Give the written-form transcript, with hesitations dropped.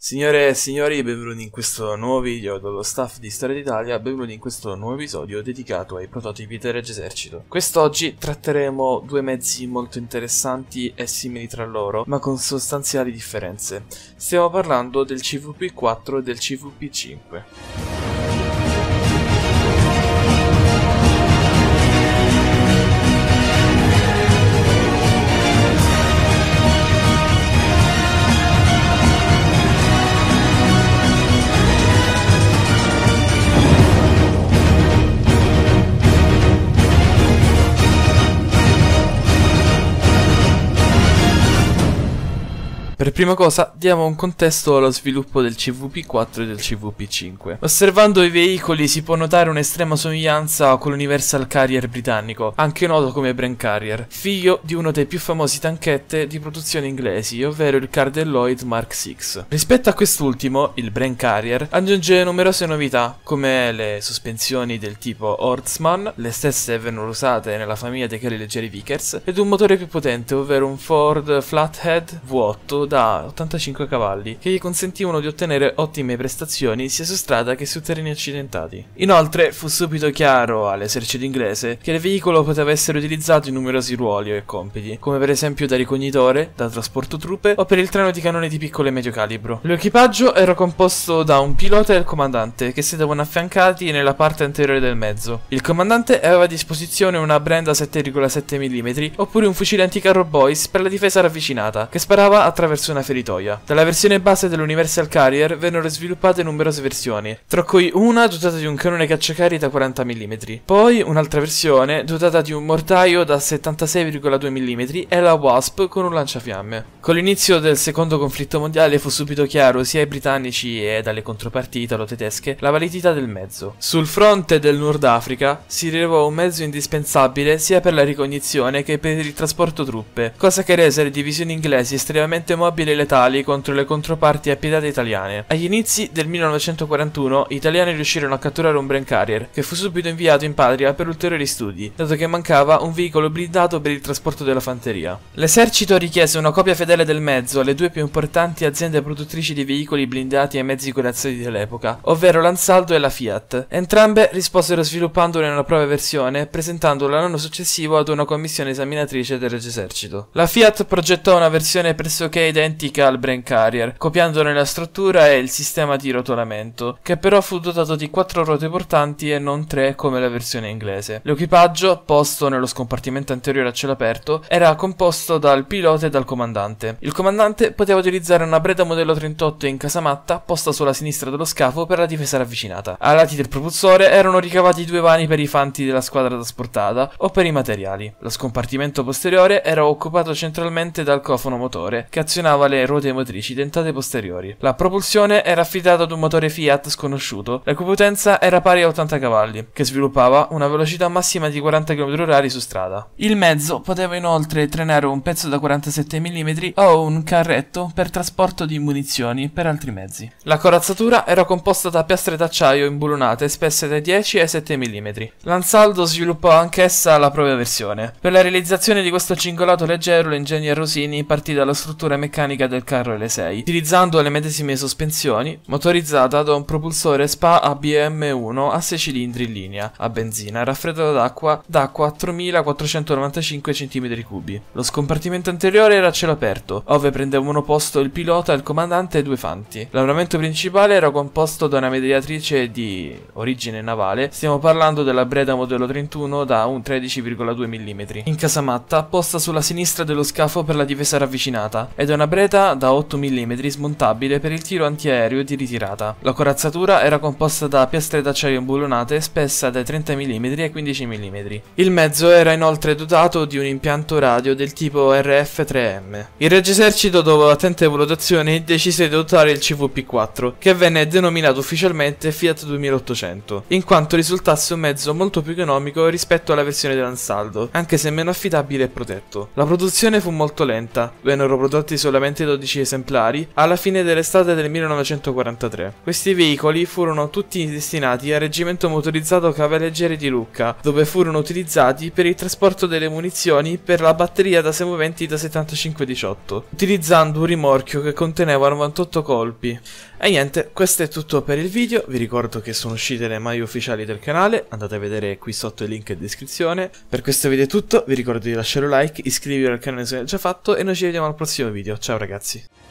Signore e signori, benvenuti in questo nuovo video dallo staff di Storia d'Italia, benvenuti in questo nuovo episodio dedicato ai prototipi del Regio Esercito. Quest'oggi tratteremo due mezzi molto interessanti e simili tra loro, ma con sostanziali differenze. Stiamo parlando del CVP-4 e del CVP-5. Per prima cosa diamo un contesto allo sviluppo del CVP-4 e del CVP-5. Osservando i veicoli si può notare un'estrema somiglianza con l'Universal Carrier britannico, anche noto come Bren Carrier, figlio di uno dei più famosi tanchette di produzione inglesi, ovvero il Cardell Lloyd Mark VI. Rispetto a quest'ultimo, il Bren Carrier aggiunge numerose novità, come le sospensioni del tipo Horstman, le stesse vennero usate nella famiglia dei carri leggeri Vickers, ed un motore più potente, ovvero un Ford Flathead V8 da 85 cavalli, che gli consentivano di ottenere ottime prestazioni sia su strada che su terreni accidentati. Inoltre fu subito chiaro all'esercito inglese che il veicolo poteva essere utilizzato in numerosi ruoli e compiti, come per esempio da ricognitore, da trasporto truppe o per il treno di cannoni di piccolo e medio calibro. L'equipaggio era composto da un pilota e il comandante, che sedevano affiancati nella parte anteriore del mezzo. Il comandante aveva a disposizione una Brenda 7,7 mm oppure un fucile anticarro Boys per la difesa ravvicinata, che sparava attraverso una feritoia. Dalla versione base dell'Universal Carrier vennero sviluppate numerose versioni, tra cui una dotata di un cannone cacciacarri da 40 mm, poi un'altra versione dotata di un mortaio da 76,2 mm e la Wasp con un lanciafiamme. Con l'inizio del secondo conflitto mondiale fu subito chiaro sia ai britannici e dalle controparti italo-tedesche la validità del mezzo. Sul fronte del Nord Africa si rilevò un mezzo indispensabile sia per la ricognizione che per il trasporto truppe, cosa che rese le divisioni inglesi estremamente mobili e letali contro le controparti appietate italiane. Agli inizi del 1941 gli italiani riuscirono a catturare un Bren Carrier, che fu subito inviato in patria per ulteriori studi, dato che mancava un veicolo blindato per il trasporto della fanteria. L'esercito richiese una copia fedele del mezzo alle due più importanti aziende produttrici di veicoli blindati e mezzi corazzati dell'epoca, ovvero l'Ansaldo e la Fiat. Entrambe risposero sviluppandone una propria versione, presentandola l'anno successivo ad una commissione esaminatrice del Regio Esercito. La Fiat progettò una versione pressoché identica al Bren Carrier, copiandone la struttura e il sistema di rotolamento, che però fu dotato di 4 ruote portanti e non 3 come la versione inglese. L'equipaggio, posto nello scompartimento anteriore a cielo aperto, era composto dal pilota e dal comandante. Il comandante poteva utilizzare una Breda modello 38 in casamatta posta sulla sinistra dello scafo per la difesa ravvicinata. Ai lati del propulsore erano ricavati 2 vani per i fanti della squadra trasportata o per i materiali. Lo scompartimento posteriore era occupato centralmente dal cofono motore, che azionava le ruote motrici dentate posteriori. La propulsione era affidata ad un motore Fiat sconosciuto, la cui potenza era pari a 80 cavalli, che sviluppava una velocità massima di 40 km/h su strada. Il mezzo poteva inoltre trainare un pezzo da 47 mm o un carretto per trasporto di munizioni per altri mezzi. La corazzatura era composta da piastre d'acciaio imbulonate spesse dai 10 ai 7 mm. L'Ansaldo sviluppò anch'essa la propria versione. Per la realizzazione di questo cingolato leggero l'ingegner Rosini partì dalla struttura meccanica del carro L6, utilizzando le medesime sospensioni, motorizzata da un propulsore SPA ABM1 a 6 cilindri in linea, a benzina, raffreddato da 4495 cm3. Lo scompartimento anteriore era a cielo aperto, ove prendevano posto il pilota, il comandante e 2 fanti. L'armamento principale era composto da una mitragliatrice di origine navale, stiamo parlando della Breda modello 31 da un 13,2 mm, in casamatta posta sulla sinistra dello scafo per la difesa ravvicinata, ed una Breda da 8 mm smontabile per il tiro antiaereo di ritirata. La corazzatura era composta da piastre d'acciaio imbulonate spessa dai 30 mm ai 15 mm. Il mezzo era inoltre dotato di un impianto radio del tipo RF3M. Il Regio Esercito, dopo attente valutazioni, decise di dotare il CVP-4, che venne denominato ufficialmente Fiat 2800, in quanto risultasse un mezzo molto più economico rispetto alla versione dell'Ansaldo, anche se meno affidabile e protetto. La produzione fu molto lenta, vennero prodotti solamente rispettivamente 12 esemplari, alla fine dell'estate del 1943. Questi veicoli furono tutti destinati al reggimento motorizzato Cavalleggeri di Lucca, dove furono utilizzati per il trasporto delle munizioni per la batteria da semoventi da 75-18, utilizzando un rimorchio che conteneva 98 colpi. E niente, questo è tutto per il video. Vi ricordo che sono uscite le maglie ufficiali del canale, andate a vedere qui sotto il link in descrizione. Per questo video è tutto, vi ricordo di lasciare un like, iscrivervi al canale se non l'avete già fatto e noi ci vediamo al prossimo video. Ciao ragazzi.